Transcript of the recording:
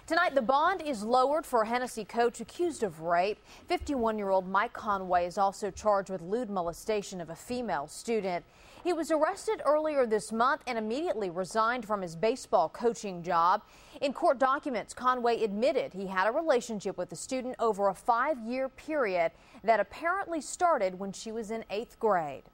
Tonight, the bond is lowered for a Hennessey coach accused of rape. 51-year-old Mike Conway is also charged with lewd molestation of a female student. He was arrested earlier this month and immediately resigned from his baseball coaching job. In court documents, Conway admitted he had a relationship with the student over a 5-year period that apparently started when she was in 8th grade.